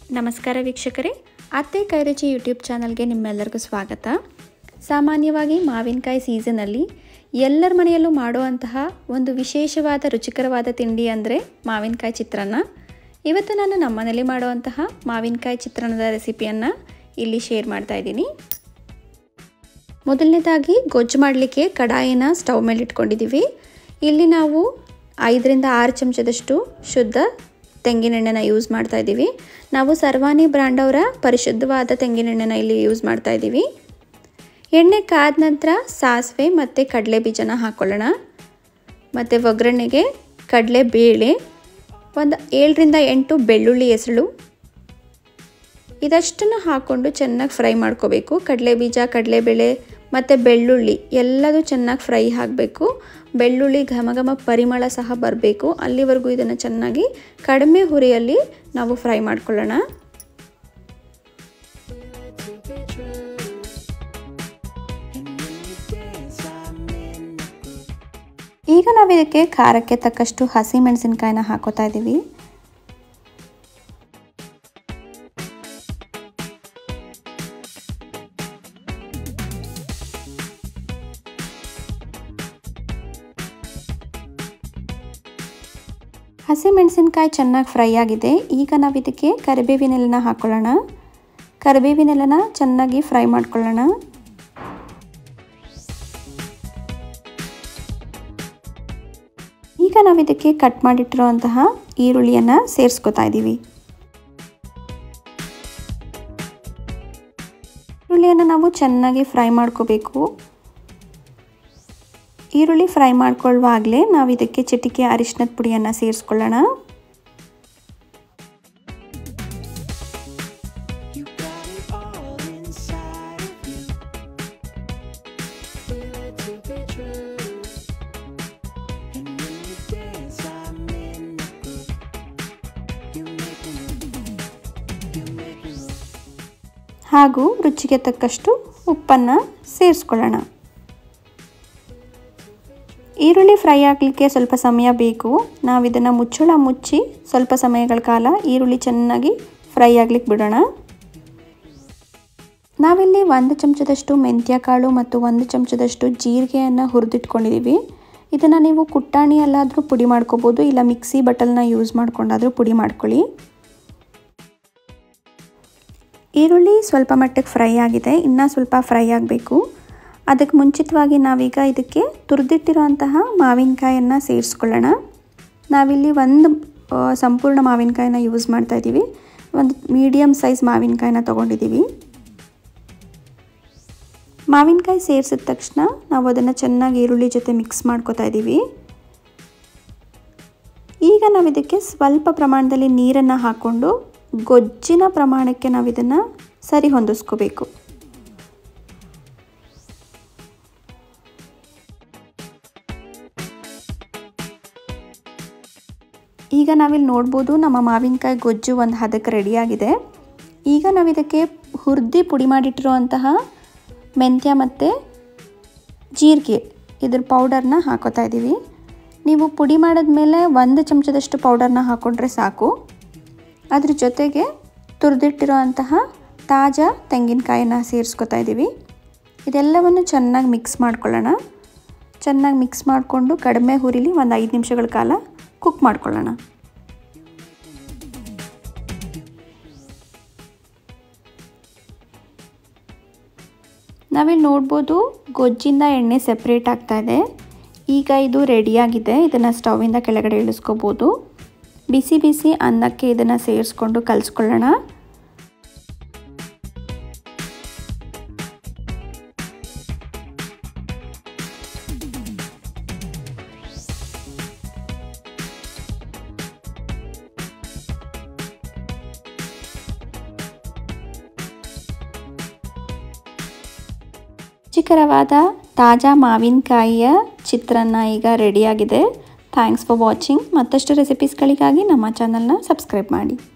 ನಮಸ್ಕಾರ ವೀಕ್ಷಕರೇ, ಅತ್ತೆ ಕೈರುಚಿ ಯೂಟ್ಯೂಬ್ ಚಾನಲ್ಗೆ ನಿಮ್ಮೆಲ್ಲರಿಗೂ ಸ್ವಾಗತ. ಸಾಮಾನ್ಯವಾಗಿ ಮಾವಿನಕಾಯಿ ಸೀಸನಲ್ಲಿ ಎಲ್ಲರ ಮನೆಯಲ್ಲೂ ಮಾಡುವಂತಹ ಒಂದು ವಿಶೇಷವಾದ ರುಚಿಕರವಾದ ತಿಂಡಿ ಅಂದರೆ ಮಾವಿನಕಾಯಿ ಚಿತ್ರಾನ್ನ. ಇವತ್ತು ನಾನು ನಮ್ಮನೇಲಿ ಮಾಡುವಂತಹ ಮಾವಿನಕಾಯಿ ಚಿತ್ರಾನ್ನದ ರೆಸಿಪಿಯನ್ನು ಇಲ್ಲಿ ಶೇರ್ ಮಾಡ್ತಾ ಇದ್ದೀನಿ. ಮೊದಲನೇದಾಗಿ ಗೊಜ್ಜು ಮಾಡಲಿಕ್ಕೆ ಕಡಾಯಿನ ಸ್ಟವ್ ಮೇಲೆ ಇಟ್ಕೊಂಡಿದ್ದೀವಿ. ಇಲ್ಲಿ ನಾವು 5 ರಿಂದ 6 ಚಮಚದಷ್ಟು ಶುದ್ಧ ತೆಂಗಿನೆಣ್ಣೆನ ಯೂಸ್ ಮಾಡ್ತಾ ಇದ್ದೀವಿ. ನಾವು ಸರ್ವಾನಿ ಬ್ರ್ಯಾಂಡ್ ಅವರ ಪರಿಶುದ್ಧವಾದ ತೆಂಗಿನೆಣ್ಣೆನ ಇಲ್ಲಿ ಯೂಸ್ ಮಾಡ್ತಾ ಇದ್ದೀವಿ. ಎಣ್ಣೆ ಕಾದ ನಂತರ ಸಾಸಿವೆ ಮತ್ತು ಕಡಲೆ ಬೀಜನ ಹಾಕ್ಕೊಳ್ಳೋಣ. ಮತ್ತು ಒಗ್ಗರಣೆಗೆ ಕಡಲೆ ಬೇಳೆ, ಒಂದು 7 ರಿಂದ 8 ಬೆಳ್ಳುಳ್ಳಿ ಹೆಸಳು, ಇದಷ್ಟನ್ನು ಹಾಕ್ಕೊಂಡು ಚೆನ್ನಾಗಿ ಫ್ರೈ ಮಾಡ್ಕೋಬೇಕು. ಕಡಲೆ ಬೀಜ, ಕಡಲೆಬೇಳೆ ಮತ್ತು ಬೆಳ್ಳುಳ್ಳಿ ಎಲ್ಲದೂ ಚೆನ್ನಾಗಿ ಫ್ರೈ ಆಗಬೇಕು. ಬೆಳ್ಳುಳ್ಳಿ ಘಮ ಘಮ ಪರಿಮಳ ಸಹ ಬರಬೇಕು. ಅಲ್ಲಿವರೆಗೂ ಇದನ್ನು ಚೆನ್ನಾಗಿ ಕಡಿಮೆ ಹುರಿಯಲ್ಲಿ ನಾವು ಫ್ರೈ ಮಾಡ್ಕೊಳ್ಳೋಣ. ಈಗ ನಾವು ಇದಕ್ಕೆ ಖಾರಕ್ಕೆ ತಕ್ಕಷ್ಟು ಹಸಿ ಮೆಣಸಿನಕಾಯಿನ ಹಾಕೋತಾ ಇದ್ದೀವಿ. ಹಸಿ ಮೆಣಸಿನಕಾಯಿ ಚೆನ್ನಾಗಿ ಫ್ರೈ ಆಗಿದೆ. ಈಗ ನಾವು ಇದಕ್ಕೆ ಕರಿಬೇವಿನೆಲೆನ ಹಾಕ್ಕೊಳ್ಳೋಣ. ಕರಿಬೇವಿನೆಲೆನ ಚೆನ್ನಾಗಿ ಫ್ರೈ ಮಾಡ್ಕೊಳ್ಳೋಣ. ಈಗ ನಾವು ಇದಕ್ಕೆ ಕಟ್ ಮಾಡಿಟ್ಟಿರುವಂತಹ ಈರುಳ್ಳಿಯನ್ನು ಸೇರಿಸ್ಕೊತಾ ಇದ್ದೀವಿ. ಈರುಳ್ಳಿಯನ್ನು ನಾವು ಚೆನ್ನಾಗಿ ಫ್ರೈ ಮಾಡ್ಕೋಬೇಕು. ಈರುಳ್ಳಿ ಫ್ರೈ ಮಾಡ್ಕೊಳ್ಳುವಾಗಲೇ ನಾವು ಇದಕ್ಕೆ ಚಿಟಿಕೆ ಅರಿಶಿನದ ಪುಡಿಯನ್ನು ಸೇರಿಸ್ಕೊಳ್ಳೋಣ. ಹಾಗೂ ರುಚಿಗೆ ತಕ್ಕಷ್ಟು ಉಪ್ಪನ್ನು ಸೇರಿಸ್ಕೊಳ್ಳೋಣ. ಈರುಳ್ಳಿ ಫ್ರೈ ಆಗಲಿಕ್ಕೆ ಸ್ವಲ್ಪ ಸಮಯ ಬೇಕು. ನಾವು ಇದನ್ನು ಮುಚ್ಚಳ ಮುಚ್ಚಿ ಸ್ವಲ್ಪ ಸಮಯಗಳ ಕಾಲ ಈರುಳ್ಳಿ ಚೆನ್ನಾಗಿ ಫ್ರೈ ಆಗಲಿಕ್ಕೆ ಬಿಡೋಣ. ನಾವಿಲ್ಲಿ 1 ಚಮಚದಷ್ಟು ಮೆಂತ್ಯ ಕಾಳು ಮತ್ತು 1 ಚಮಚದಷ್ಟು ಜೀರಿಗೆಯನ್ನು ಹುರಿದಿಟ್ಕೊಂಡಿದ್ದೀವಿ. ಇದನ್ನು ನೀವು ಕುಟ್ಟಾಣಿಯಲ್ಲಾದರೂ ಪುಡಿ ಮಾಡ್ಕೋಬೋದು, ಇಲ್ಲ ಮಿಕ್ಸಿ ಬಟಲ್ನ ಯೂಸ್ ಮಾಡ್ಕೊಂಡಾದರೂ ಪುಡಿ ಮಾಡ್ಕೊಳ್ಳಿ. ಈರುಳ್ಳಿ ಸ್ವಲ್ಪ ಮಟ್ಟಿಗೆ ಫ್ರೈ ಆಗಿದೆ, ಇನ್ನೂ ಸ್ವಲ್ಪ ಫ್ರೈ ಆಗಬೇಕು. ಅದಕ್ಕೆ ಮುಂಚಿತವಾಗಿ ನಾವೀಗ ಇದಕ್ಕೆ ತುರಿದಿಟ್ಟಿರುವಂತಹ ಮಾವಿನಕಾಯನ್ನು ಸೇರಿಸ್ಕೊಳ್ಳೋಣ. ನಾವಿಲ್ಲಿ ಒಂದು ಸಂಪೂರ್ಣ ಮಾವಿನಕಾಯಿನ ಯೂಸ್ ಮಾಡ್ತಾ ಇದ್ದೀವಿ. ಒಂದು ಮೀಡಿಯಮ್ ಸೈಜ್ ಮಾವಿನಕಾಯಿನ ತೊಗೊಂಡಿದ್ದೀವಿ. ಮಾವಿನಕಾಯಿ ಸೇರಿಸಿದ ತಕ್ಷಣ ನಾವು ಅದನ್ನು ಚೆನ್ನಾಗಿ ಈರುಳ್ಳಿ ಜೊತೆ ಮಿಕ್ಸ್ ಮಾಡ್ಕೋತಾ ಇದ್ದೀವಿ. ಈಗ ನಾವು ಇದಕ್ಕೆ ಸ್ವಲ್ಪ ಪ್ರಮಾಣದಲ್ಲಿ ನೀರನ್ನು ಹಾಕ್ಕೊಂಡು ಗೊಜ್ಜಿನ ಪ್ರಮಾಣಕ್ಕೆ ನಾವು ಇದನ್ನು ಸರಿ ಹೊಂದಿಸ್ಕೋಬೇಕು. ಈಗ ನಾವಿಲ್ಲಿ ನೋಡ್ಬೋದು ನಮ್ಮ ಮಾವಿನಕಾಯಿ ಗೊಜ್ಜು ಒಂದು ಹದಕ್ಕೆ ರೆಡಿಯಾಗಿದೆ. ಈಗ ನಾವು ಇದಕ್ಕೆ ಹುರಿದು ಪುಡಿ ಮಾಡಿಟ್ಟಿರುವಂತಹ ಮೆಂತ್ಯ ಮತ್ತು ಜೀರಿಗೆ ಇದ್ರ ಪೌಡರ್ನ ಹಾಕೋತಾ ಇದ್ದೀವಿ. ನೀವು ಪುಡಿ ಮಾಡಿದ್ಮೇಲೆ 1 ಚಮಚದಷ್ಟು ಪೌಡರ್ನ ಹಾಕ್ಕೊಂಡ್ರೆ ಸಾಕು. ಅದ್ರ ಜೊತೆಗೆ ತುರಿದಿಟ್ಟಿರುವಂತಹ ತಾಜಾ ತೆಂಗಿನಕಾಯಿನ ಸೇರಿಸ್ಕೊತಾ ಇದ್ದೀವಿ. ಇದೆಲ್ಲವನ್ನು ಚೆನ್ನಾಗಿ ಮಿಕ್ಸ್ ಮಾಡ್ಕೊಳ್ಳೋಣ. ಚೆನ್ನಾಗಿ ಮಿಕ್ಸ್ ಮಾಡಿಕೊಂಡು ಕಡಿಮೆ ಹುರಿಲಿ ಒಂದು 5 ನಿಮಿಷಗಳ ಕಾಲ ಕುಕ್ ಮಾಡ್ಕೊಳ್ಳೋಣ. ನಾವಿಲ್ಲಿ ನೋಡ್ಬೋದು ಗೊಜ್ಜಿಂದ ಎಣ್ಣೆ ಸೆಪ್ರೇಟ್ ಆಗ್ತಾ ಇದೆ. ಈಗ ಇದು ರೆಡಿಯಾಗಿದೆ. ಇದನ್ನು ಸ್ಟವ್ವಿಂದ ಕೆಳಗಡೆ ಇಳಿಸ್ಕೋಬೋದು. ಬಿಸಿ ಬಿಸಿ ಅನ್ನಕ್ಕೆ ಇದನ್ನು ಸೇರಿಸ್ಕೊಂಡು ಕಲಿಸ್ಕೊಳ್ಳೋಣ. ರುಚಿಕರವಾದ ತಾಜಾ ಮಾವಿನಕಾಯಿಯ ಚಿತ್ರಾನ್ನ ಈಗ ರೆಡಿಯಾಗಿದೆ. Thanks for watching. ಮತ್ತಷ್ಟು ರೆಸಿಪೀಸ್ಗಳಿಗಾಗಿ ನಮ್ಮ ಚಾನಲ್ನ ಸಬ್ಸ್ಕ್ರೈಬ್ ಮಾಡಿ.